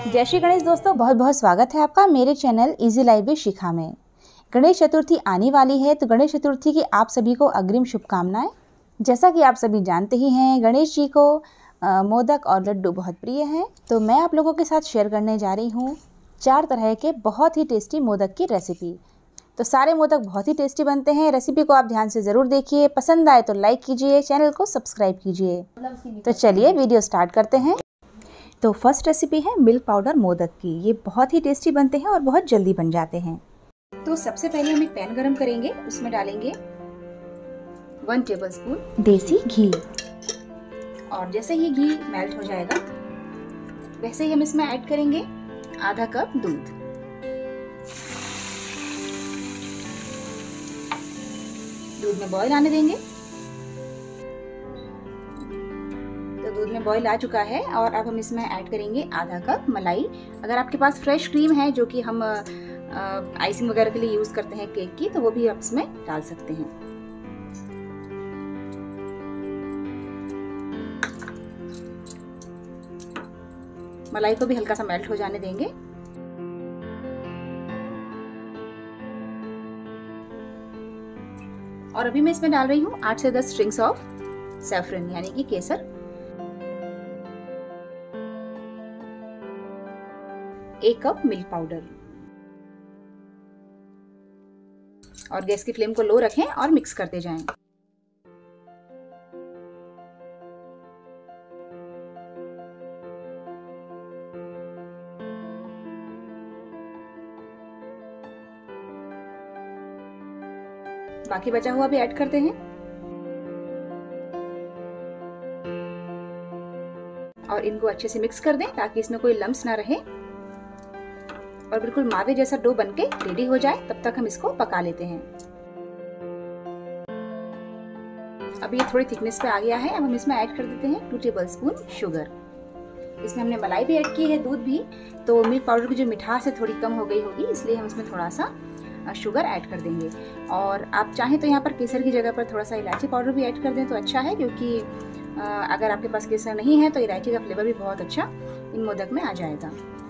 जय श्री गणेश दोस्तों, बहुत बहुत स्वागत है आपका मेरे channel easy life with Shikha में। गणेश चतुर्थी आने वाली है तो गणेश चतुर्थी की आप सभी को अग्रिम शुभकामनाएं। जैसा कि आप सभी जानते ही हैं, गणेश जी को मोदक और लड्डू बहुत प्रिय हैं। तो मैं आप लोगों के साथ शेयर करने जा रही हूँ 4 तरह के बहुत ही टेस्टी मोदक की रेसिपी। तो सारे मोदक बहुत ही टेस्टी बनते हैं। रेसिपी को आप ध्यान से ज़रूर देखिए, पसंद आए तो लाइक कीजिए, चैनल को सब्सक्राइब कीजिए। तो चलिए वीडियो स्टार्ट करते हैं। तो फर्स्ट रेसिपी है मिल्क पाउडर मोदक की। ये बहुत ही टेस्टी बनते हैं और बहुत जल्दी बन जाते हैं। तो सबसे पहले हम एक पैन गरम करेंगे, उसमें डालेंगे 1 टेबलस्पून देसी घी। और जैसे ही घी मेल्ट हो जाएगा वैसे ही हम इसमें ऐड करेंगे आधा कप दूध। दूध में बॉईल आने देंगे। तो दूध में बॉईल आ चुका है और अब हम इसमें ऐड करेंगे आधा कप मलाई। अगर आपके पास फ्रेश क्रीम है जो कि हम आइसिंग वगैरह के लिए यूज करते हैं केक की, तो वो भी आप इसमें डाल सकते हैं। मलाई को भी हल्का सा मेल्ट हो जाने देंगे। और अभी मैं इसमें डाल रही हूँ 8 से 10 स्ट्रिंग्स ऑफ सैफरन यानी कि केसर। 1 कप मिल्क पाउडर। और गैस की फ्लेम को लो रखें और मिक्स करते जाएं। बाकी बचा हुआ भी ऐड करते हैं और इनको अच्छे से मिक्स कर दें ताकि इसमें कोई लम्स ना रहे और बिल्कुल मावे जैसा डो बनके रेडी हो जाए। तब तक हम इसको पका लेते हैं। अब ये थोड़ी थिकनेस पे आ गया है। अब हम इसमें ऐड कर देते हैं 2 टेबलस्पून शुगर। इसमें हमने मलाई भी ऐड की है, दूध भी, तो मिल्क पाउडर की जो मिठास है थोड़ी कम हो गई होगी, इसलिए हम इसमें थोड़ा सा शुगर ऐड कर देंगे। और आप चाहें तो यहाँ पर केसर की जगह पर थोड़ा सा इलायची पाउडर भी ऐड कर दें तो अच्छा है, क्योंकि अगर आपके पास केसर नहीं है तो इलायची का फ्लेवर भी बहुत अच्छा इन मोदक में आ जाएगा।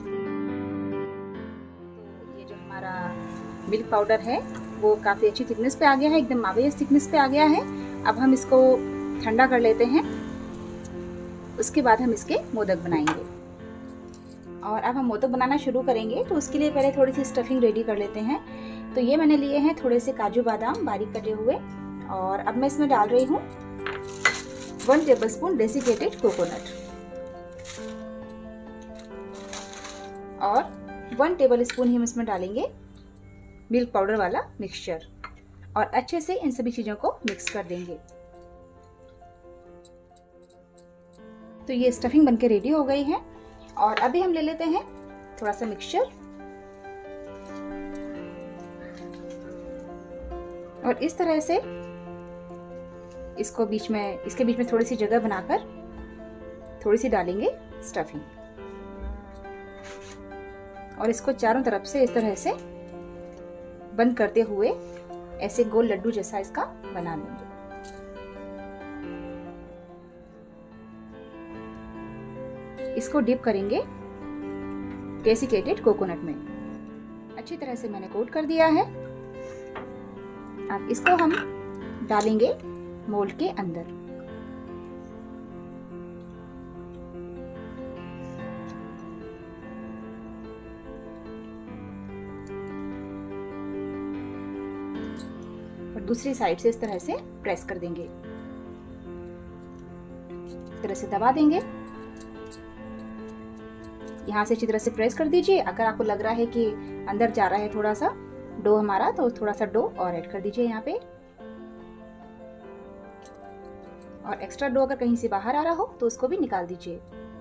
तो ये जो हमारा मिल्क पाउडर है वो काफ़ी अच्छी थिकनेस पे आ गया है, एकदम मावे जैसी थिकनेस पे आ गया है। अब हम इसको ठंडा कर लेते हैं, उसके बाद हम इसके मोदक बनाएंगे। और अब हम मोदक बनाना शुरू करेंगे तो उसके लिए पहले थोड़ी सी स्टफिंग रेडी कर लेते हैं। तो ये मैंने लिए हैं थोड़े से काजू बादाम बारीक कटे हुए। और अब मैं इसमें डाल रही हूँ 1 टेबलस्पून डेसिकेटेड कोकोनट और 1 टेबलस्पून ही हम इसमें डालेंगे मिल्क पाउडर वाला मिक्सचर और अच्छे से इन सभी चीजों को मिक्स कर देंगे। तो ये स्टफिंग बनके रेडी हो गई है। और अभी हम ले लेते हैं थोड़ा सा मिक्सचर और इस तरह से इसके बीच में थोड़ी सी जगह बनाकर थोड़ी सी डालेंगे स्टफिंग और इसको चारों तरफ से इस तरह से बंद करते हुए ऐसे गोल लड्डू जैसा इसका बना लेंगे। इसको डिप करेंगे डेसिकेटेड कोकोनट में। अच्छी तरह से मैंने कोट कर दिया है। अब इसको हम डालेंगे मोल्ड के अंदर। और दूसरी साइड से इस तरह से प्रेस कर देंगे, इस तरह से दबा देंगे। यहाँ से अच्छी तरह से प्रेस कर दीजिए। अगर आपको लग रहा है कि अंदर जा रहा है थोड़ा सा डो हमारा, तो थोड़ा सा डो और ऐड कर दीजिए यहाँ पे। और एक्स्ट्रा डो अगर कहीं से बाहर आ रहा हो तो उसको भी निकाल दीजिए।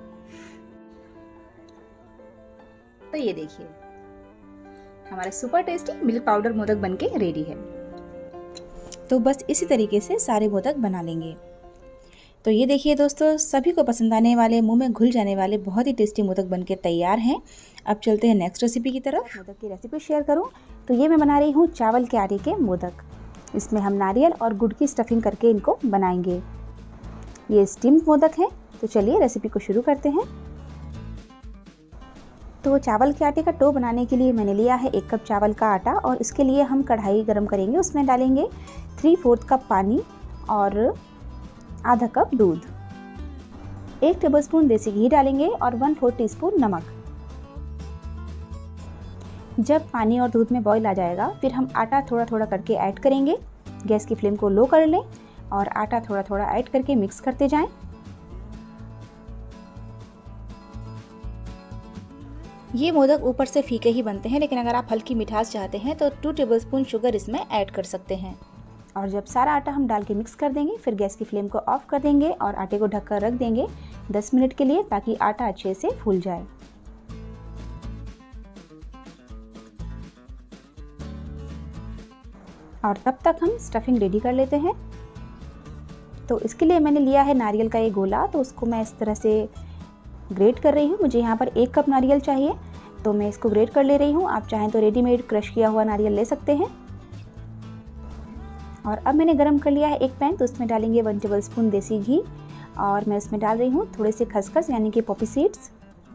तो ये देखिए हमारे super tasty milk powder modak बनके रेडी है। तो बस इसी तरीके से सारे मोदक बना लेंगे। तो ये देखिए दोस्तों, सभी को पसंद आने वाले, मुंह में घुल जाने वाले बहुत ही टेस्टी मोदक बनके तैयार हैं। अब चलते हैं नेक्स्ट रेसिपी की तरफ। मोदक की रेसिपी शेयर करूं तो ये मैं बना रही हूँ चावल के आटे के मोदक। इसमें हम नारियल और गुड़ की स्टफिंग करके इनको बनाएंगे। ये स्टीम्ड मोदक हैं। तो चलिए रेसिपी को शुरू करते हैं। तो चावल के आटे का डो बनाने के लिए मैंने लिया है 1 कप चावल का आटा और इसके लिए हम कढ़ाई गरम करेंगे। उसमें डालेंगे 3/4 कप पानी और आधा कप दूध। 1 टेबलस्पून देसी घी डालेंगे और 1/4 टीस्पून नमक। जब पानी और दूध में बॉईल आ जाएगा फिर हम आटा थोड़ा थोड़ा करके ऐड करेंगे। गैस की फ्लेम को लो कर लें और आटा थोड़ा थोड़ा ऐड करके मिक्स करते जाएं। ये मोदक ऊपर से फीके ही बनते हैं, लेकिन अगर आप हल्की मिठास चाहते हैं तो 2 टेबलस्पून शुगर इसमें ऐड कर सकते हैं। और जब सारा आटा हम डाल के मिक्स कर देंगे फिर गैस की फ्लेम को ऑफ कर देंगे और आटे को ढककर रख देंगे 10 मिनट के लिए, ताकि आटा अच्छे से फूल जाए। और तब तक हम स्टफिंग रेडी कर लेते हैं। तो इसके लिए मैंने लिया है नारियल का ये गोला, तो उसको मैं इस तरह से ग्रेट कर रही हूँ। मुझे यहाँ पर 1 कप नारियल चाहिए तो मैं इसको ग्रेट कर ले रही हूँ। आप चाहें तो रेडीमेड क्रश किया हुआ नारियल ले सकते हैं। और अब मैंने गरम कर लिया है एक पैन, तो उसमें डालेंगे 1 टेबलस्पून देसी घी और मैं इसमें डाल रही हूँ थोड़े से खसखस यानी कि पॉपी सीड्स।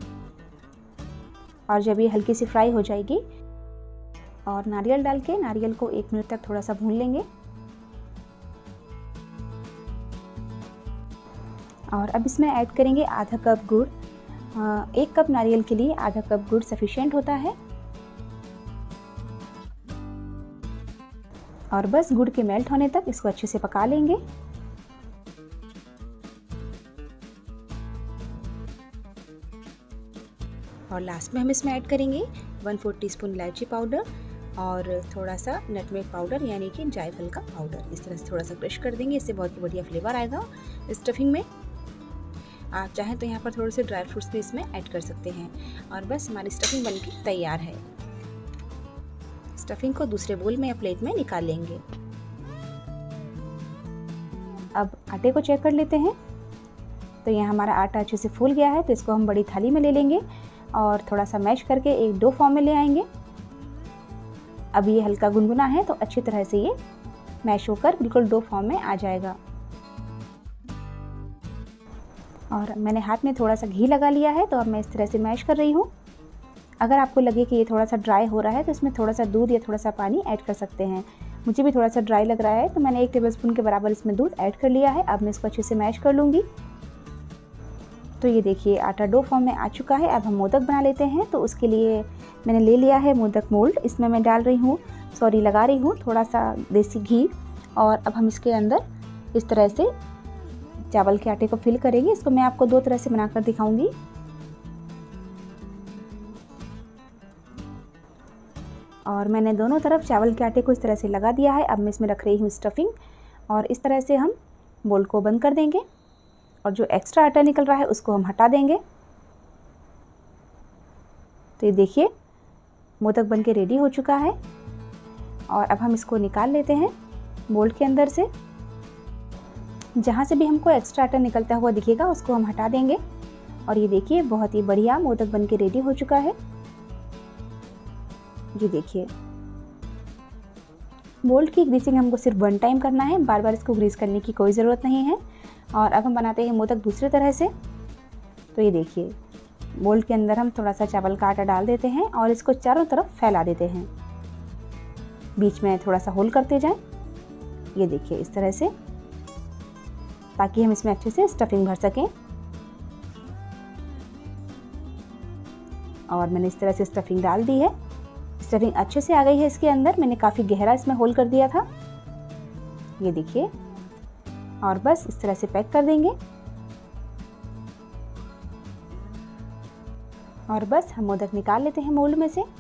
और जब ये हल्की सी फ्राई हो जाएगी और नारियल डाल के नारियल को 1 मिनट तक थोड़ा सा भून लेंगे। और अब इसमें ऐड करेंगे आधा कप गुड़। 1 कप नारियल के लिए आधा कप गुड़ सफिशिएंट होता है। और बस गुड़ के मेल्ट होने तक इसको अच्छे से पका लेंगे। और लास्ट में हम इसमें ऐड करेंगे 1/4 टीस्पून इलायची पाउडर और थोड़ा सा नटमेग पाउडर यानी कि जायफल का पाउडर। इस तरह से थोड़ा सा क्रश कर देंगे, इससे बहुत ही बढ़िया फ्लेवर आएगा स्टफिंग में। आप चाहें तो यहाँ पर थोड़े से ड्राई फ्रूट्स भी इसमें ऐड कर सकते हैं। और बस हमारी स्टफिंग बनके तैयार है। स्टफिंग को दूसरे बोल में या प्लेट में निकाल लेंगे। अब आटे को चेक कर लेते हैं। तो यहाँ हमारा आटा अच्छे से फूल गया है, तो इसको हम बड़ी थाली में ले लेंगे और थोड़ा सा मैश करके एक डो फॉर्म में ले आएंगे। अब ये हल्का गुनगुना है तो अच्छी तरह से ये मैश होकर बिल्कुल डो फॉर्म में आ जाएगा। और मैंने हाथ में थोड़ा सा घी लगा लिया है, तो अब मैं इस तरह से मैश कर रही हूँ। अगर आपको लगे कि ये थोड़ा सा ड्राई हो रहा है तो इसमें थोड़ा सा दूध या थोड़ा सा पानी ऐड कर सकते हैं। मुझे भी थोड़ा सा ड्राई लग रहा है तो मैंने 1 टेबलस्पून के बराबर इसमें दूध ऐड कर लिया है। अब मैं इसको अच्छे से मैश कर लूँगी। तो ये देखिए आटा डो फॉर्म में आ चुका है। अब हम मोदक बना लेते हैं। तो उसके लिए मैंने ले लिया है मोदक मोल्ड। इसमें मैं लगा रही हूँ थोड़ा सा देसी घी। और अब हम इसके अंदर इस तरह से चावल के आटे को फिल करेंगे। इसको मैं आपको 2 तरह से बनाकर दिखाऊंगी। और मैंने दोनों तरफ चावल के आटे को इस तरह से लगा दिया है। अब मैं इसमें रख रही हूँ स्टफिंग और इस तरह से हम मोल्ड को बंद कर देंगे और जो एक्स्ट्रा आटा निकल रहा है उसको हम हटा देंगे। तो ये देखिए मोदक बनके रेडी हो चुका है। और अब हम इसको निकाल लेते हैं मोल्ड के अंदर से। जहाँ से भी हमको एक्स्ट्रा आटा निकलता हुआ दिखेगा उसको हम हटा देंगे। और ये देखिए बहुत ही बढ़िया मोदक बनके रेडी हो चुका है। ये देखिए मोल्ड की ग्रीसिंग हमको सिर्फ 1 टाइम करना है, बार बार इसको ग्रीस करने की कोई ज़रूरत नहीं है। और अब हम बनाते हैं मोदक दूसरे तरह से। तो ये देखिए मोल्ड के अंदर हम थोड़ा सा चावल का आटा डाल देते हैं और इसको चारों तरफ फैला देते हैं। बीच में थोड़ा सा होल करते जाएं। ये देखिए इस तरह से, ताकि हम इसमें अच्छे से स्टफिंग भर सकें। और मैंने इस तरह से स्टफिंग डाल दी है। स्टफिंग अच्छे से आ गई है इसके अंदर। मैंने काफ़ी गहरा इसमें होल कर दिया था। ये देखिए और बस इस तरह से पैक कर देंगे। और बस हम मोदक निकाल लेते हैं मोल्ड में से।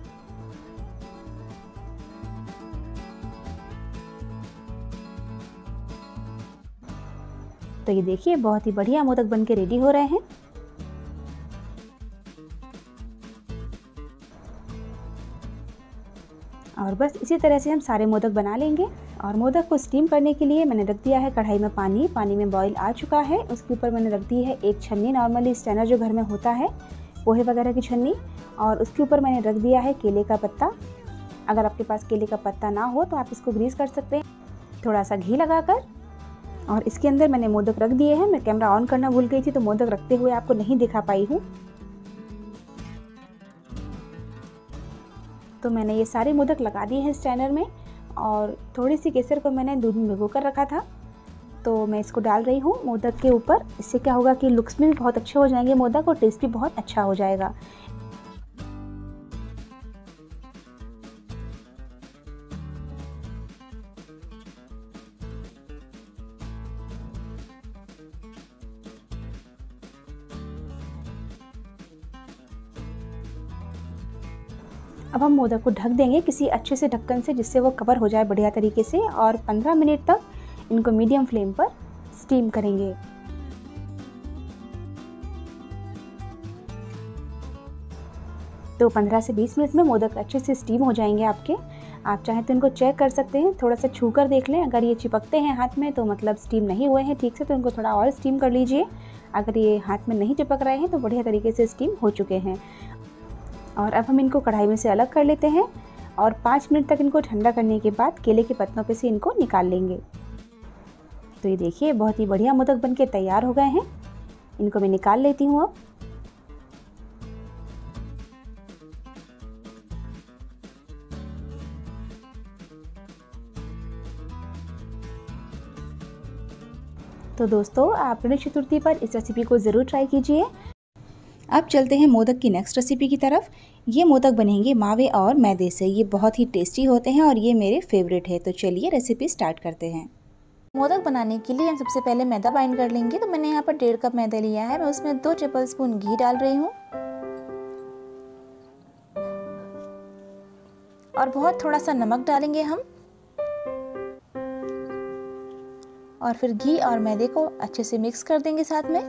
तो ये देखिए बहुत ही बढ़िया मोदक बनके रेडी हो रहे हैं। और बस इसी तरह से हम सारे मोदक बना लेंगे। और मोदक को स्टीम करने के लिए मैंने रख दिया है कढ़ाई में पानी। पानी में बॉईल आ चुका है। उसके ऊपर मैंने रख दी है एक छन्नी, नॉर्मली स्टैनर जो घर में होता है पोहे वगैरह की छन्नी। और उसके ऊपर मैंने रख दिया है केले का पत्ता। अगर आपके पास केले का पत्ता ना हो तो आप इसको ग्रीस कर सकते हैं थोड़ा सा घी लगाकर। और इसके अंदर मैंने मोदक रख दिए हैं। मैं कैमरा ऑन करना भूल गई थी तो मोदक रखते हुए आपको नहीं दिखा पाई हूँ। तो मैंने ये सारे मोदक लगा दिए हैं स्ट्रेनर में, और थोड़ी सी केसर को मैंने दूध में भिगो कर रखा था, तो मैं इसको डाल रही हूँ मोदक के ऊपर। इससे क्या होगा कि लुक्स में भी बहुत अच्छे हो जाएंगे मोदक, और टेस्ट भी बहुत अच्छा हो जाएगा। अब हम मोदक को ढक देंगे किसी अच्छे से ढक्कन से, जिससे वो कवर हो जाए बढ़िया तरीके से, और 15 मिनट तक इनको मीडियम फ्लेम पर स्टीम करेंगे। तो 15 से 20 मिनट में मोदक अच्छे से स्टीम हो जाएंगे आपके। आप चाहें तो इनको चेक कर सकते हैं, थोड़ा सा छू कर देख लें। अगर ये चिपकते हैं हाथ में तो मतलब स्टीम नहीं हुए हैं ठीक से, तो इनको थोड़ा और स्टीम कर लीजिए। अगर ये हाथ में नहीं चिपक रहे हैं तो बढ़िया तरीके से स्टीम हो चुके हैं। और अब हम इनको कढ़ाई में से अलग कर लेते हैं, और 5 मिनट तक इनको ठंडा करने के बाद केले के पत्तों पे से इनको निकाल लेंगे। तो ये देखिए बहुत ही बढ़िया मोदक बनके तैयार हो गए हैं। इनको मैं निकाल लेती हूँ अब। तो दोस्तों, आप गणेश चतुर्थी पर इस रेसिपी को ज़रूर ट्राई कीजिए। अब चलते हैं मोदक की नेक्स्ट रेसिपी की तरफ। ये मोदक बनेंगे मावे और मैदे से। ये बहुत ही टेस्टी होते हैं और ये मेरे फेवरेट है। तो चलिए रेसिपी स्टार्ट करते हैं। मोदक बनाने के लिए हम सबसे पहले मैदा बाइंड कर लेंगे। तो मैंने यहाँ पर 1.5 कप मैदा लिया है। मैं उसमें 2 टेबलस्पून घी डाल रही हूँ, और बहुत थोड़ा सा नमक डालेंगे हम, और फिर घी और मैदे को अच्छे से मिक्स कर देंगे साथ में।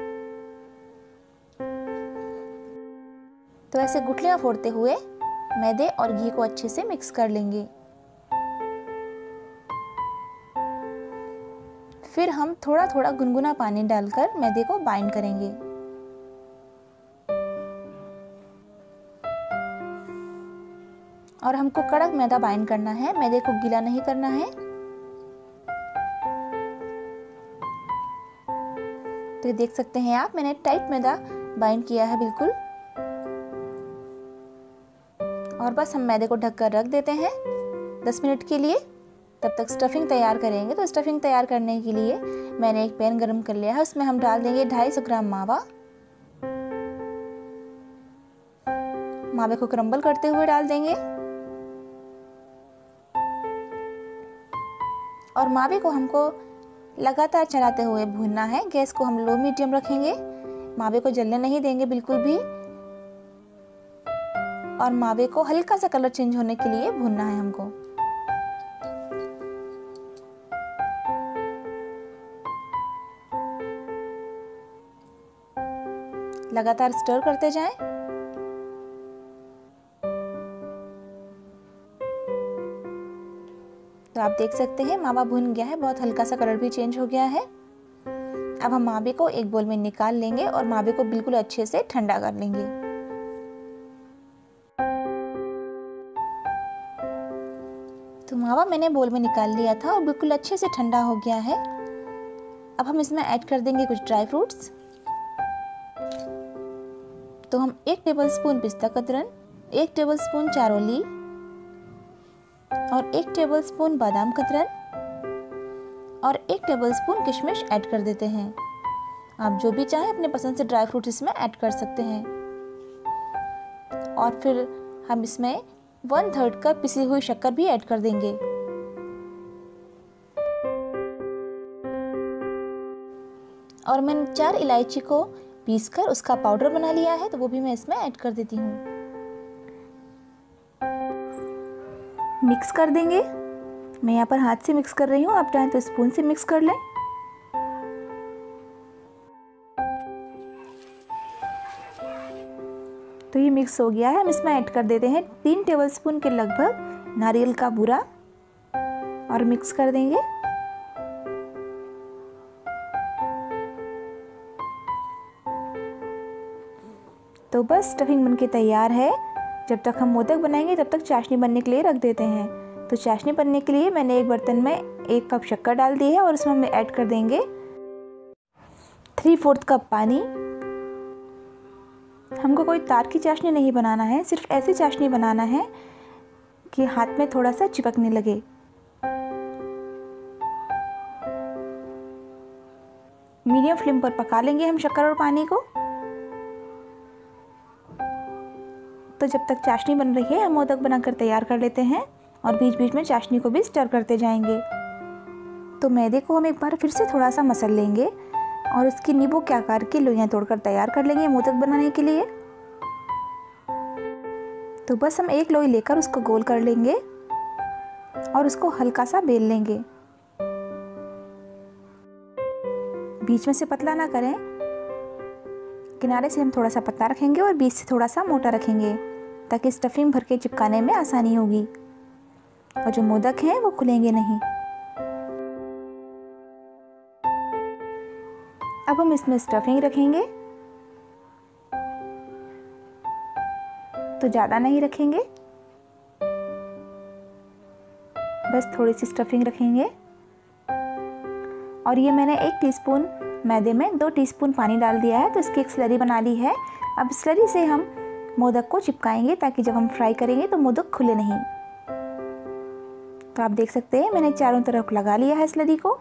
तो ऐसे गुठलियां फोड़ते हुए मैदे और घी को अच्छे से मिक्स कर लेंगे। फिर हम थोड़ा थोड़ा गुनगुना पानी डालकर मैदे को बाइंड करेंगे। और हमको कड़क मैदा बाइंड करना है, मैदे को गीला नहीं करना है। तो देख सकते हैं आप, मैंने टाइट मैदा बाइंड किया है बिल्कुल। और बस हम मैदे को ढककर रख देते हैं 10 मिनट के लिए। तब तक स्टफिंग तैयार करेंगे। तो स्टफिंग तैयार करने के लिए मैंने एक पैन गरम कर लिया है। उसमें हम डाल देंगे 250 ग्राम मावा। मावे को क्रम्बल करते हुए डाल देंगे, और मावे को हमको लगातार चलाते हुए भूनना है। गैस को हम लो मीडियम रखेंगे। मावे को जलने नहीं देंगे बिल्कुल भी, और मावे को हल्का सा कलर चेंज होने के लिए भूनना है हमको। लगातार स्टर करते जाएं। तो आप देख सकते हैं मावा भुन गया है, बहुत हल्का सा कलर भी चेंज हो गया है। अब हम मावे को एक बोल में निकाल लेंगे और मावे को बिल्कुल अच्छे से ठंडा कर लेंगे। तो मावा मैंने बोल में निकाल लिया था और बिल्कुल अच्छे से ठंडा हो गया है। अब हम इसमें ऐड कर देंगे कुछ ड्राई फ्रूट्स। तो हम 1 टेबलस्पून पिस्ता कतरन, 1 टेबलस्पून चारोली और 1 टेबलस्पून बादाम कतरन और 1 टेबलस्पून किशमिश ऐड कर देते हैं। आप जो भी चाहें अपने पसंद से ड्राई फ्रूट इसमें ऐड कर सकते हैं। और फिर हम इसमें 1/3 कप पिसी हुई शक्कर भी ऐड कर देंगे। और मैंने 4 इलायची को पीसकर उसका पाउडर बना लिया है, तो वो भी मैं इसमें ऐड कर देती हूँ। मिक्स कर देंगे। मैं यहाँ पर हाथ से मिक्स कर रही हूँ, आप चाहें तो स्पून से मिक्स कर लें। तो ये मिक्स हो गया है। हम इसमें ऐड कर देते हैं 3 टेबलस्पून के लगभग नारियल का बूरा और मिक्स कर देंगे। तो बस स्टफिंग बनके तैयार है। जब तक हम मोदक बनाएंगे तब तक चाशनी बनने के लिए रख देते हैं। तो चाशनी बनने के लिए मैंने एक बर्तन में 1 कप शक्कर डाल दी है और इसमें हम ऐड कर देंगे 3/4 कप पानी। हमको कोई तार की चाशनी नहीं बनाना है, सिर्फ ऐसी चाशनी बनाना है कि हाथ में थोड़ा सा चिपकने लगे। मीडियम फ्लेम पर पका लेंगे हम शक्कर और पानी को। तो जब तक चाशनी बन रही है हम मोदक बनाकर तैयार कर लेते हैं और बीच बीच में चाशनी को भी स्टर करते जाएंगे। तो मैदे को हम एक बार फिर से थोड़ा सा मसल लेंगे और उसकी नींबू के आकार की लोइयां तोड़कर तैयार कर लेंगे मोदक बनाने के लिए। तो बस हम एक लोई लेकर उसको गोल कर लेंगे और उसको हल्का सा बेल लेंगे। बीच में से पतला ना करें, किनारे से हम थोड़ा सा पतला रखेंगे और बीच से थोड़ा सा मोटा रखेंगे ताकि स्टफिंग भर के चिपकाने में आसानी होगी और जो मोदक हैं वो खुलेंगे नहीं। अब हम इसमें स्टफिंग रखेंगे, तो ज़्यादा नहीं रखेंगे, बस थोड़ी सी स्टफिंग रखेंगे। और ये मैंने 1 टीस्पून मैदे में 2 टीस्पून पानी डाल दिया है, तो इसकी एक स्लरी बना ली है। अब स्लरी से हम मोदक को चिपकाएंगे ताकि जब हम फ्राई करेंगे तो मोदक खुले नहीं। तो आप देख सकते हैं मैंने चारों तरफ लगा लिया है स्लरी को।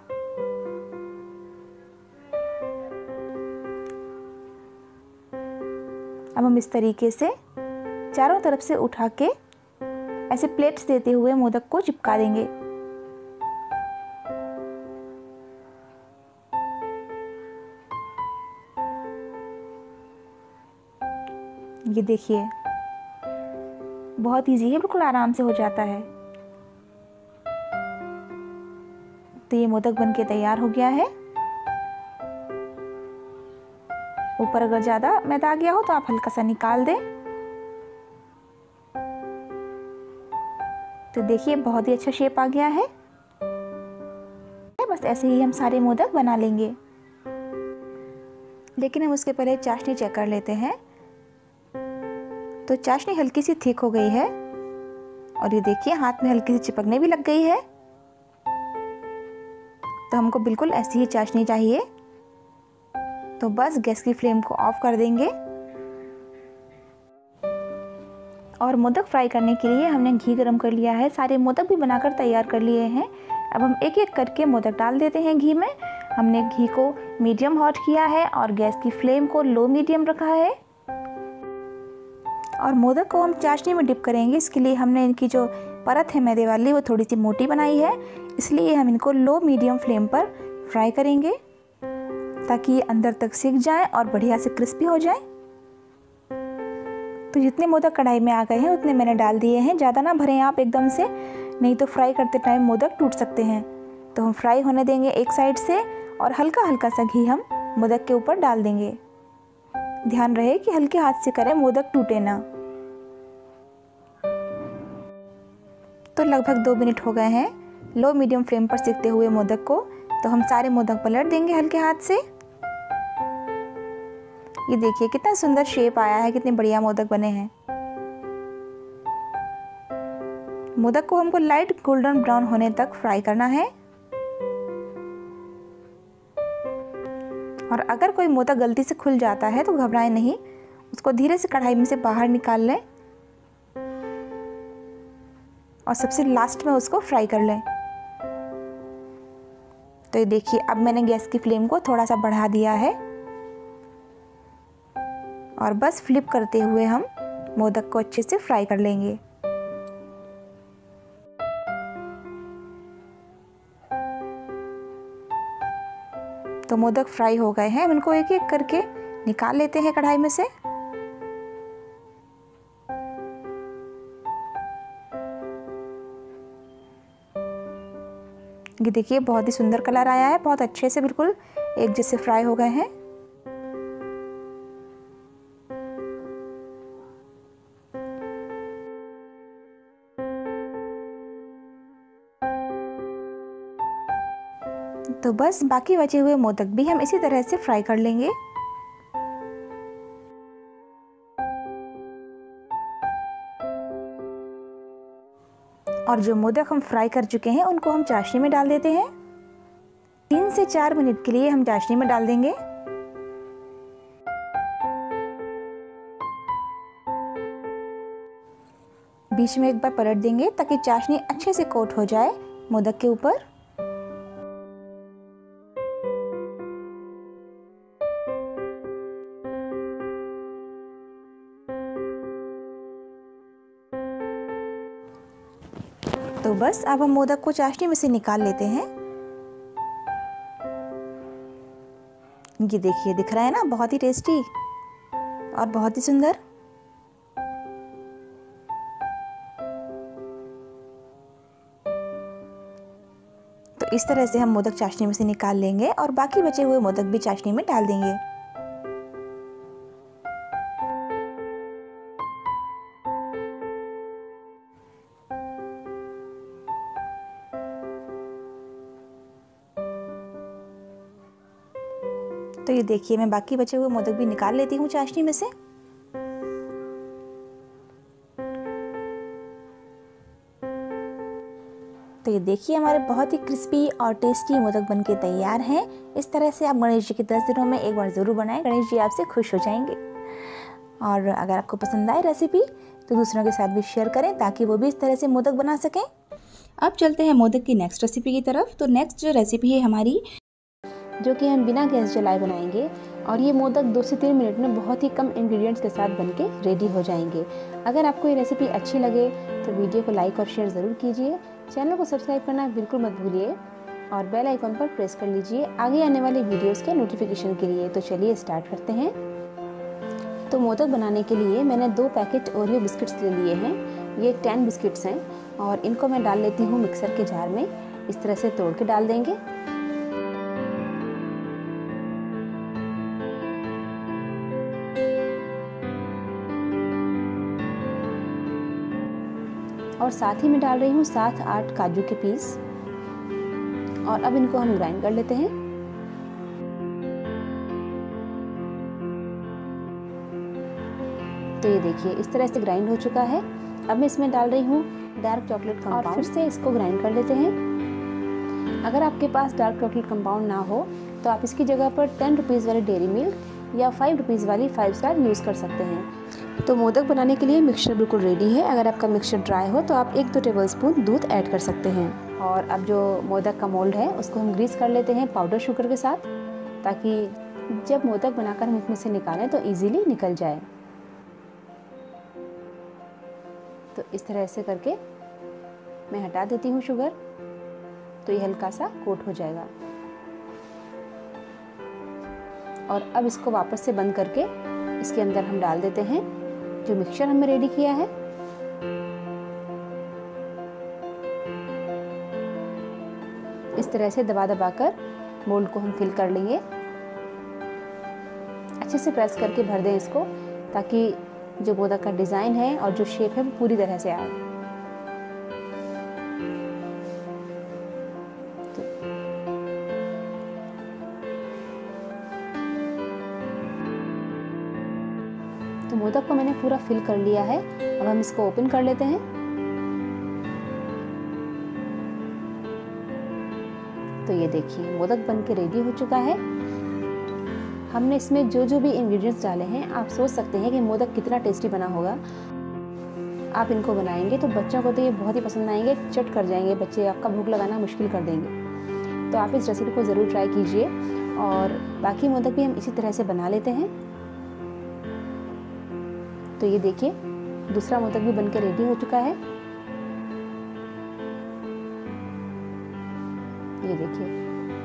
अब हम इस तरीके से चारों तरफ से उठा के ऐसे प्लेट्स देते हुए मोदक को चिपका देंगे। ये देखिए बहुत इजी है, बिल्कुल आराम से हो जाता है। तो ये मोदक बनके तैयार हो गया है। ऊपर अगर ज़्यादा मैदा आ गया हो तो आप हल्का सा निकाल दें। तो देखिए बहुत ही अच्छा शेप आ गया है। बस ऐसे ही हम सारे मोदक बना लेंगे, लेकिन हम उसके पहले चाशनी चेक कर लेते हैं। तो चाशनी हल्की सी थिक हो गई है और ये देखिए हाथ में हल्की सी चिपकने भी लग गई है। तो हमको बिल्कुल ऐसी ही चाशनी चाहिए। तो बस गैस की फ्लेम को ऑफ कर देंगे और मोदक फ्राई करने के लिए हमने घी गरम कर लिया है। सारे मोदक भी बनाकर तैयार कर लिए हैं। अब हम एक एक करके मोदक डाल देते हैं घी में। हमने घी को मीडियम हॉट किया है और गैस की फ्लेम को लो मीडियम रखा है। और मोदक को हम चाशनी में डिप करेंगे। इसके लिए हमने इनकी जो परत है मैदे वाली वो थोड़ी सी मोटी बनाई है, इसलिए हम इनको लो मीडियम फ्लेम पर फ्राई करेंगे ताकि ये अंदर तक सिक जाए और बढ़िया से क्रिस्पी हो जाए। तो जितने मोदक कढ़ाई में आ गए हैं उतने मैंने डाल दिए हैं। ज़्यादा ना भरें आप एकदम से, नहीं तो फ्राई करते टाइम मोदक टूट सकते हैं। तो हम फ्राई होने देंगे एक साइड से और हल्का हल्का सा घी हम मोदक के ऊपर डाल देंगे। ध्यान रहे कि हल्के हाथ से करें, मोदक टूटे ना। तो लगभग 2 मिनट हो गए हैं लो मीडियम फ्लेम पर सेकते हुए मोदक को। तो हम सारे मोदक पलट देंगे हल्के हाथ से। ये देखिए कितना सुंदर शेप आया है, कितने बढ़िया मोदक बने हैं। मोदक को हमको लाइट गोल्डन ब्राउन होने तक फ्राई करना है। और अगर कोई मोदक गलती से खुल जाता है तो घबराएं नहीं, उसको धीरे से कढ़ाई में से बाहर निकाल लें और सबसे लास्ट में उसको फ्राई कर लें। तो ये देखिए अब मैंने गैस की फ्लेम को थोड़ा सा बढ़ा दिया है और बस फ्लिप करते हुए हम मोदक को अच्छे से फ्राई कर लेंगे। तो मोदक फ्राई हो गए हैं, हम इनको एक एक करके निकाल लेते हैं कढ़ाई में से। ये देखिए बहुत ही सुंदर कलर आया है, बहुत अच्छे से बिल्कुल एक जैसे फ्राई हो गए हैं। तो बस बाकी बचे हुए मोदक भी हम इसी तरह से फ्राई कर लेंगे। और जो मोदक हम फ्राई कर चुके हैं उनको हम चाशनी में डाल देते हैं। 3 से 4 मिनट के लिए हम चाशनी में डाल देंगे। बीच में एक बार पलट देंगे ताकि चाशनी अच्छे से कोट हो जाए मोदक के ऊपर। तो बस अब हम मोदक को चाशनी में से निकाल लेते हैं। ये देखिए, दिख रहा है ना, बहुत ही टेस्टी और बहुत ही सुंदर। तो इस तरह से हम मोदक चाशनी में से निकाल लेंगे और बाकी बचे हुए मोदक भी चाशनी में डाल देंगे। तो ये देखिए, मैं बाकी बचे हुए मोदक भी निकाल लेती हूँ चाशनी में से। तो ये देखिए, हमारे बहुत ही क्रिस्पी और टेस्टी मोदक बनके तैयार हैं। इस तरह से आप गणेश जी के 10 दिनों में एक बार ज़रूर बनाएं, गणेश जी आपसे खुश हो जाएंगे। और अगर आपको पसंद आए रेसिपी तो दूसरों के साथ भी शेयर करें ताकि वो भी इस तरह से मोदक बना सकें। अब चलते हैं मोदक की नेक्स्ट रेसिपी की तरफ। तो नेक्स्ट जो रेसिपी है हमारी, जो कि हम बिना गैस जलाए बनाएंगे, और ये मोदक 2 से 3 मिनट में बहुत ही कम इंग्रेडिएंट्स के साथ बनके रेडी हो जाएंगे। अगर आपको ये रेसिपी अच्छी लगे तो वीडियो को लाइक और शेयर ज़रूर कीजिए। चैनल को सब्सक्राइब करना बिल्कुल मत भूलिए और बेल आइकन पर प्रेस कर लीजिए आगे आने वाली वीडियोस के नोटिफिकेशन के लिए। तो चलिए स्टार्ट करते हैं। तो मोदक बनाने के लिए मैंने 2 पैकेट ओरियो बिस्किट्स ले लिए हैं। ये 10 बिस्किट्स हैं और इनको मैं डाल लेती हूँ मिक्सर के जार में। इस तरह से तोड़ के डाल देंगे। और साथ ही मैं डाल रही हूँ 7-8 काजू के पीस और अब इनको हम ग्राइंड कर लेते हैं। तो ये देखिए, इस तरह से ग्राइंड हो चुका है। अब मैं इसमें डाल रही हूँ डार्क चॉकलेट कंपाउंड और फिर से इसको ग्राइंड कर लेते हैं। अगर आपके पास डार्क चॉकलेट कंपाउंड ना हो तो आप इसकी जगह पर 10 रुपीज़ वाली डेयरी मिल्क या 5 रुपीज़ वाली 5 स्टार यूज़ कर सकते हैं। तो मोदक बनाने के लिए मिक्सचर बिल्कुल रेडी है। अगर आपका मिक्सचर ड्राई हो तो आप 1-2 टेबलस्पून दूध ऐड कर सकते हैं। और अब जो मोदक का मोल्ड है उसको हम ग्रीस कर लेते हैं पाउडर शुगर के साथ, ताकि जब मोदक बनाकर हम इसमें से निकालें तो ईजीली निकल जाए। तो इस तरह से करके मैं हटा देती हूँ शुगर, तो ये हल्का सा कोट हो जाएगा। और अब इसको वापस से बंद करके इसके अंदर हम डाल देते हैं जो मिक्सचर हमने रेडी किया है। इस तरह से दबा दबा कर मोल्ड को हम फिल कर लेंगे। अच्छे से प्रेस करके भर दें इसको, ताकि जो मोदक का डिज़ाइन है और जो शेप है वो पूरी तरह से आए। तो मोदक को मैंने पूरा फिल कर लिया है। अब हम इसको ओपन कर लेते हैं। तो ये देखिए, मोदक बनके रेडी हो चुका है। हमने इसमें जो जो भी इंग्रेडिएंट्स डाले हैं, आप सोच सकते हैं कि मोदक कितना टेस्टी बना होगा। आप इनको बनाएंगे तो बच्चों को तो ये बहुत ही पसंद आएंगे, चट कर जाएंगे बच्चे, आपका भूख लगाना मुश्किल कर देंगे। तो आप इस रेसिपी को ज़रूर ट्राई कीजिए। और बाकी मोदक भी हम इसी तरह से बना लेते हैं। तो ये देखिए, दूसरा मोदक भी बनके रेडी हो चुका है। ये देखिए।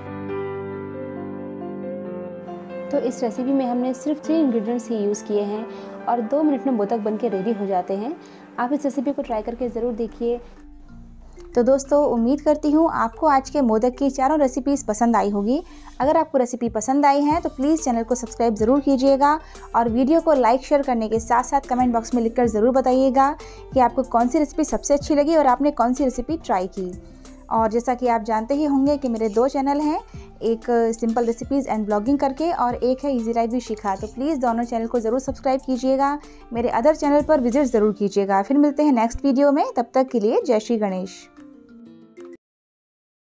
तो इस रेसिपी में हमने सिर्फ 3 इंग्रेडिएंट्स ही यूज़ किए हैं और 2 मिनट में मोदक बनके रेडी हो जाते हैं। आप इस रेसिपी को ट्राई करके ज़रूर देखिए। तो दोस्तों, उम्मीद करती हूँ आपको आज के मोदक की चारों रेसिपीज़ पसंद आई होगी। अगर आपको रेसिपी पसंद आई है तो प्लीज़ चैनल को सब्सक्राइब ज़रूर कीजिएगा और वीडियो को लाइक शेयर करने के साथ साथ कमेंट बॉक्स में लिखकर ज़रूर बताइएगा कि आपको कौन सी रेसिपी सबसे अच्छी लगी और आपने कौन सी रेसिपी ट्राई की। और जैसा कि आप जानते ही होंगे कि मेरे 2 चैनल हैं, एक सिंपल रेसिपीज़ एंड ब्लॉगिंग करके और एक है इजी लाइफ विद शिखा। तो प्लीज़ दोनों चैनल को ज़रूर सब्सक्राइब कीजिएगा। मेरे अदर चैनल पर विजिट ज़रूर कीजिएगा। फिर मिलते हैं नेक्स्ट वीडियो में, तब तक के लिए जय श्री गणेश।